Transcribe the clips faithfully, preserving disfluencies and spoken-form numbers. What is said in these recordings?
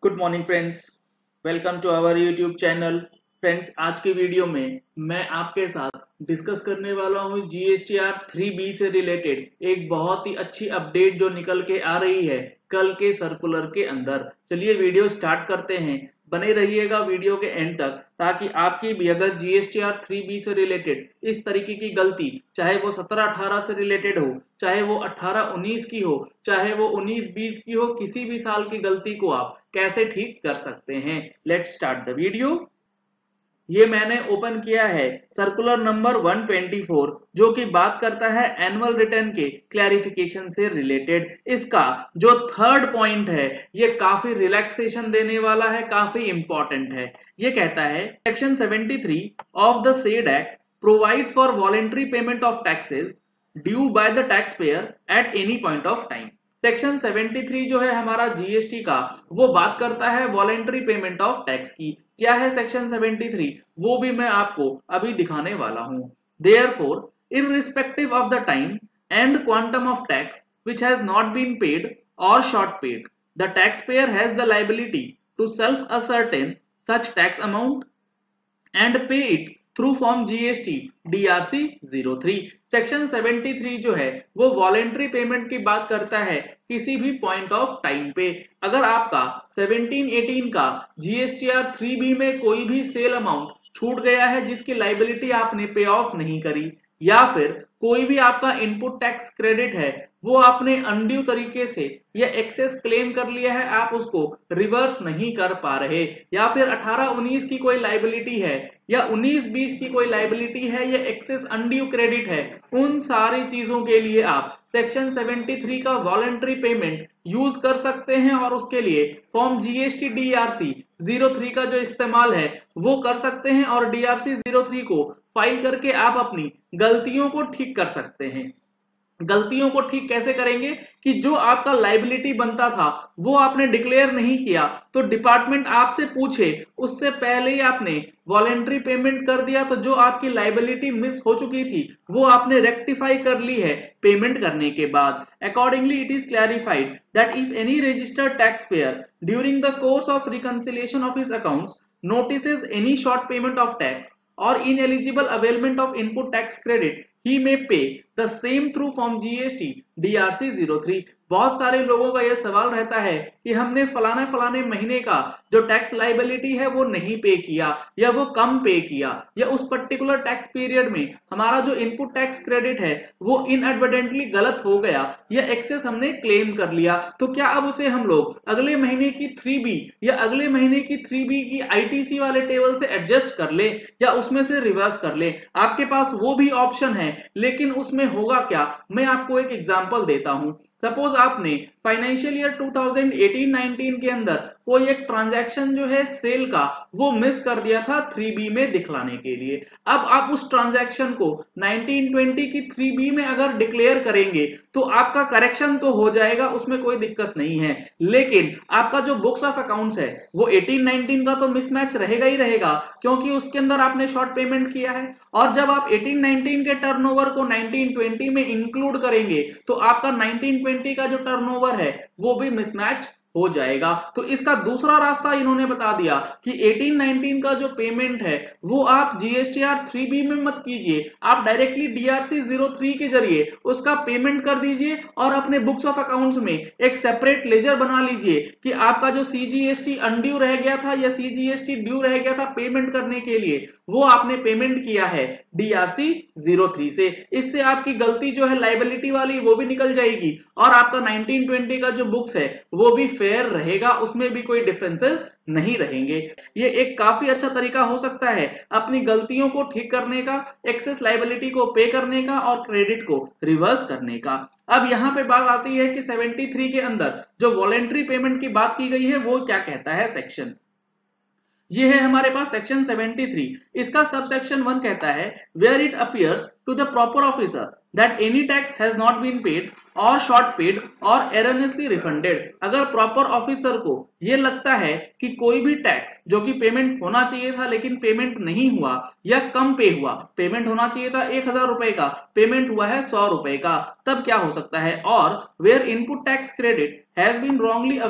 Good morning friends, welcome to our YouTube channel. Friends, आज के video में मैं आपके साथ डिस्कस करने वाला हूँ जीएसटीआर थ्री बी से रिलेटेड एक बहुत ही अच्छी अपडेट जो निकल के आ रही है कल के सर्कुलर के अंदर। चलिए वीडियो स्टार्ट करते हैं, बने रहिएगा वीडियो के एंड तक ताकि आपकी भी अगर जीएसटीआर थ्री बी से रिलेटेड इस तरीके की गलती, चाहे वो सत्रह अठारह से रिलेटेड हो, चाहे वो अठारह उन्नीस की हो, चाहे वो उन्नीस बीस की हो, किसी भी साल की गलती को आप कैसे ठीक कर सकते हैं। Let's start the video. ये मैंने ओपन किया है circular number one twenty four, जो कि बात करता है एनुअल रिटर्न के क्लैरिफिकेशन से रिलेटेड। इसका जो थर्ड पॉइंट है ये काफी रिलैक्सेशन देने वाला है, काफी इंपॉर्टेंट है। ये कहता है section seventy three of the said act provides for voluntary payment of taxes due by the tax payer at any point of time. Section seventy three जो है हमारा जीएसटी का, वो बात करता है वॉलेंट्री पेमेंट ऑफ टैक्स की। क्या है सेक्शन सेवेंटी थ्री, वो भी मैं आपको अभी दिखाने वाला हूं। Therefore, irrespective of the time and quantum of tax which has not been paid or short paid, the taxpayer has the liability to self ascertain such tax amount and pay it through form GST DRC zero three. Section seventy three जो है वो voluntary payment की बात करता है किसी भी point of time पे। अगर आपका सेवनटीन एटीन का जीएसटीआर थ्री बी में कोई भी सेल अमाउंट छूट गया है जिसकी लाइबिलिटी आपने पे ऑफ नहीं करी, या फिर कोई भी आपका इनपुट टैक्स क्रेडिट है वो आपने अनड्यू तरीके से या एक्सेस क्लेम कर लिया है, आप उसको रिवर्स नहीं कर पा रहे, या फिर अठारह उन्नीस की कोई लाइबिलिटी है या उन्नीस बीस की कोई लाइबिलिटी है या एक्सेस अनड्यू क्रेडिट है, उन सारी चीजों के लिए आप सेक्शन सेवेंटी थ्री का वॉलेंट्री पेमेंट यूज कर सकते हैं और उसके लिए form GST DRC zero three का जो इस्तेमाल है वो कर सकते हैं और डीआरसी ज़ीरो थ्री को फाइल करके आप अपनी गलतियों को ठीक कर सकते हैं। गलतियों को ठीक कैसे करेंगे कि जो आपका लाइबिलिटी बनता था वो आपने डिक्लेयर नहीं किया तो डिपार्टमेंट आपसे पूछे उससे पहले ही आपने वॉलेंट्री पेमेंट कर दिया, तो जो आपकी लाइबिलिटी मिस हो चुकी थी वो आपने रेक्टिफाई कर ली है पेमेंट करने के बाद। Accordingly it is clarified that if any registered tax payer during the course of reconciliation of his accounts notices any short payment of tax or ineligible availment of input tax credit, he may pay the same through form G S T D R C zero three. बहुत सारे लोगों का यह सवाल रहता है कि हमने फलाने फलाने महीने का जो टैक्स लाइबिलिटी है वो नहीं पे किया या वो कम पे किया, या उस पर्टिकुलर टैक्स पीरियड में हमारा जो इनपुट टैक्स क्रेडिट है वो इनएडवर्टेंटली गलत हो गया या एक्सेस हमने क्लेम कर लिया, तो क्या अब उसे हम लोग अगले महीने की थ्री बी या अगले महीने की थ्री बी की आईटीसी वाले टेबल से एडजस्ट कर ले या उसमें से रिवर्स कर ले? आपके पास वो भी ऑप्शन है, लेकिन उसमें होगा क्या, मैं आपको एक एग्जांपल देता हूं। सपोज आपने financial year two thousand eighteen nineteen के अंदर कोई एक ट्रांजैक्शन जो है सेल का वो मिस कर दिया था थ्री बी में दिखलाने के लिए। अब आप उस ट्रांजैक्शन को नाइनटीन ट्वेंटी की थ्री बी में अगर डिक्लेयर करेंगे तो आपका करेक्शन तो हो जाएगा, उसमें कोई दिक्कत नहीं है, लेकिन आपका जो बुक्स ऑफ अकाउंट्स है वो एटीन नाइनटीन का तो मिसमैच रहेगा ही रहेगा, क्योंकि उसके अंदर आपने शॉर्ट पेमेंट किया है। और जब आप एटीन नाइनटीन के टर्नओवर को नाइनटीन ट्वेंटी में इंक्लूड करेंगे तो आपका नाइनटीन ट्वेंटी का जो टर्नओवर है वो भी मिसमैच हो जाएगा। तो इसका दूसरा रास्ता इन्होंने बता दिया कि एटीन नाइनटीन का जो पेमेंट है वो आप जीएसटीआर थ्री बी में मत कीजिए, आप डायरेक्टली डीआरसी ज़ीरो थ्री के जरिए उसका पेमेंट कर दीजिए और अपने बुक्स ऑफ अकाउंट्स में एक सेपरेट लेजर बना लीजिए कि आपका जो सीजीएसटी अनड्यू रह गया था या सीजीएसटी ड्यू रह गया था पेमेंट करने के लिए, वो आपने पेमेंट किया है डीआरसी ज़ीरो थ्री से। इससे आपकी गलती जो है लाइबिलिटी वाली वो भी निकल जाएगी और आपका नाइनटीन ट्वेंटी का जो बुक्स है वो भी फेयर रहेगा, उसमें भी कोई डिफरेंसेस नहीं रहेंगे। ये एक काफी अच्छा तरीका हो सकता है अपनी गलतियों को ठीक करने का, एक्सेस लाइबिलिटी को पे करने का और क्रेडिट को रिवर्स करने का। अब यहाँ पे बात आती है कि सेवेंटी थ्री के अंदर जो वॉलेंट्री पेमेंट की बात की गई है वो क्या कहता है सेक्शन। ये है हमारे पास सेक्शन सेवेंटी थ्री। इसका सब सेक्शन वन कहता है where it appears to the proper officer that any tax has not been paid और शॉर्ट पेड और एरनेसली रिफंडेड। अगर प्रॉपर ऑफिसर को ये लगता है कि कोई भी टैक्स जो कि पेमेंट होना चाहिए था लेकिन पेमेंट नहीं हुआ या कम पे हुआ, पेमेंट होना चाहिए था एक हजार रुपए का, पेमेंट हुआ है सौ रुपए का, तब क्या हो सकता है। और where input tax credit has been wrongly availed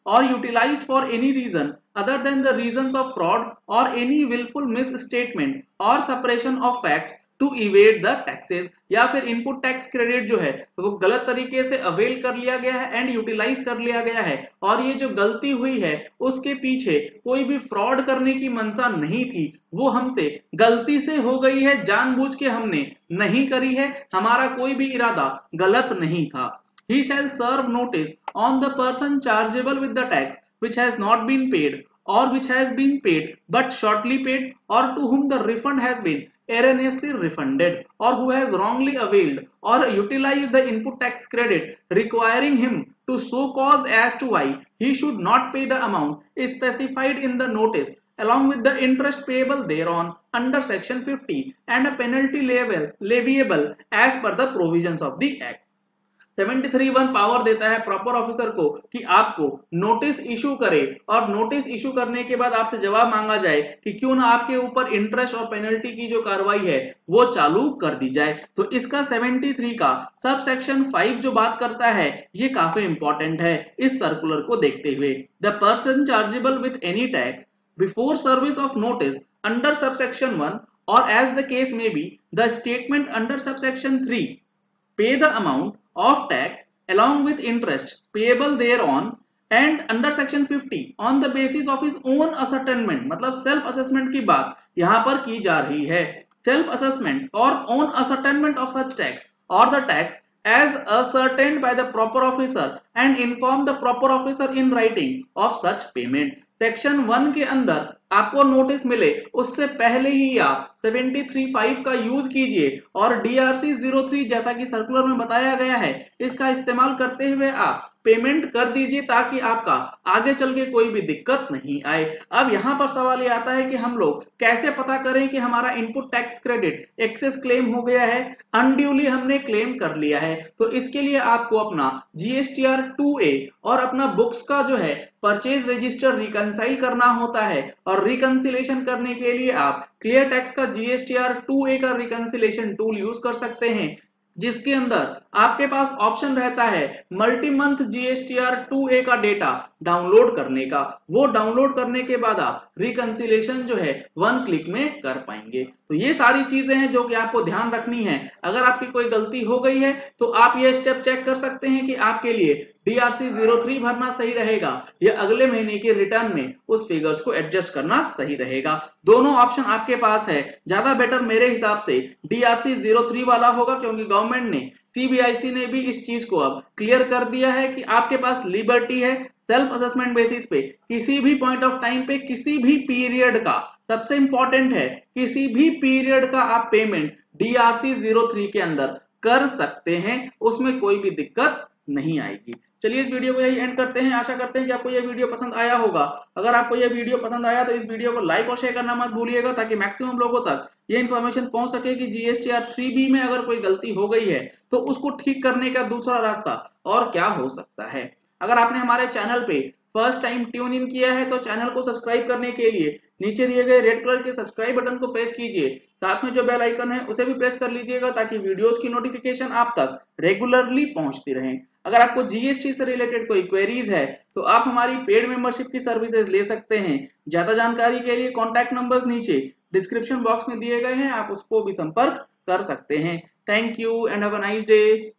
or utilized for any reason other than the reasons of fraud or any willful misstatement or suppression of facts to evade the taxes, या फिर input tax credit जो है वो गलत तरीके से avail कर लिया गया है एंड यूटिलाइज कर लिया गया है, और ये जो गलती हुई है उसके पीछे कोई भी फ्रॉड करने की मंशा नहीं थी, वो हमसे गलती से हो गई है, जानबूझ के हमने नहीं करी है, हमारा कोई भी इरादा गलत नहीं था। He shall serve notice on the person chargeable with the tax which has not been paid or which has been paid but shortly paid, or to whom the refund has been erroneously refunded, or who has wrongly availed or utilized the input tax credit, requiring him to show cause as to why he should not pay the amount specified in the notice along with the interest payable thereon under section fifty and a penalty leviable as per the provisions of the act। Seventy three one power देता है proper officer को कि आपको notice issue करे, और notice issue करने के बाद आपसे जवाब मांगा जाए कि क्यों ना आपके ऊपर इंटरेस्ट और पेनल्टी की जो कार्रवाई है वो चालू कर दी जाए। तो इसका सेवेंटी थ्री का सब सेक्शन फाइव जो बात करता है ये काफी इंपॉर्टेंट है इस सर्कुलर को देखते हुए। The person chargeable with any tax before service of notice under sub section one और एज द केस में be the statement under sub section three pay the amount of tax along with interest payable thereon and under section fifty on the basis of his own ascertainment, मतलब self assessment की बात यहाँ पर की जा रही है। सेल्फ असेसमेंट और own ascertainment of such tax or the tax as ascertained by the proper officer and inform the proper officer in writing of such payment। Section one के अंदर आपको नोटिस मिले उससे पहले ही आप सेवेंटी थ्री फाइव का यूज कीजिए और डीआरसी ज़ीरो थ्री जैसा कि सर्कुलर में बताया गया है इसका इस्तेमाल करते हुए आप पेमेंट कर दीजिए ताकि आपका आगे चल के कोई भी दिक्कत नहीं आए। अब यहाँ पर सवाल ये आता है कि हम लोग कैसे पता करें कि हमारा input tax credit excess claim हो गया है, अनड्यूली हमने क्लेम कर लिया है। तो इसके लिए आपको अपना जीएसटीआर टू ए और अपना बुक्स का जो है परचेज रजिस्टर रिकंसाइल करना होता है, और रिकंसिलेशन करने के लिए आप क्लियर टैक्स का जीएसटीआर टू ए का रिकंसिलेशन टूल यूज कर सकते हैं, जिसके अंदर आपके पास ऑप्शन रहता है multi month GSTR two A का डेटा डाउनलोड करने का। वो डाउनलोड करने के बाद आप रिकंसिलेशन जो है वन क्लिक में कर पाएंगे। तो ये सारी चीजें हैं जो कि आपको ध्यान रखनी है। अगर आपकी कोई गलती हो गई है तो आप ये स्टेप चेक कर सकते हैं कि आपके लिए डीआरसी ज़ीरो थ्री भरना सही रहेगा या अगले महीने के रिटर्न में उस फिगर्स को एडजस्ट करना सही रहेगा। दोनों ऑप्शन आपके पास है। ज्यादा बेटर मेरे हिसाब से डीआरसी ज़ीरो थ्री वाला होगा, क्योंकि गवर्नमेंट ने सीबीआईसी ने भी इस चीज को अब क्लियर कर दिया है कि आपके पास लिबर्टी है सेल्फ असेसमेंट बेसिस पे किसी भी पॉइंट ऑफ टाइम पे किसी भी पीरियड का, सबसे इंपॉर्टेंट है किसी भी पीरियड का आप पेमेंट डीआरसी ज़ीरो थ्री के अंदर कर सकते हैं, उसमें कोई भी दिक्कत नहीं आएगी। चलिए इस वीडियो को यही एंड करते हैं। आशा करते हैं कि आपको यह वीडियो पसंद आया होगा। अगर आपको यह वीडियो पसंद आया तो इस वीडियो को लाइक और शेयर करना मत भूलिएगा, ताकि मैक्सिमम लोगों तक ये इन्फॉर्मेशन पहुंच सके कि जीएसटीआर थ्री बी में अगर कोई गलती हो गई है तो उसको ठीक करने का दूसरा रास्ता और क्या हो सकता है। अगर आपने हमारे चैनल पे फर्स्ट टाइम ट्यून इन किया है तो चैनल को सब्सक्राइब करने के लिए नीचे दिए गए रेड कलर के सब्सक्राइब बटन को प्रेस कीजिए, साथ में जो बेल आइकन है उसे भी प्रेस कर लीजिएगा ताकि वीडियोस की नोटिफिकेशन आप तक रेगुलरली पहुंचती रहे। अगर आपको जीएसटी से रिलेटेड कोई क्वेरीज है तो आप हमारी पेड मेंबरशिप की सर्विसेज ले सकते हैं। ज्यादा जानकारी के लिए कॉन्टैक्ट नंबर्स नीचे डिस्क्रिप्शन बॉक्स में दिए गए हैं, आप उसको भी संपर्क कर सकते हैं। Thank you and have a nice day.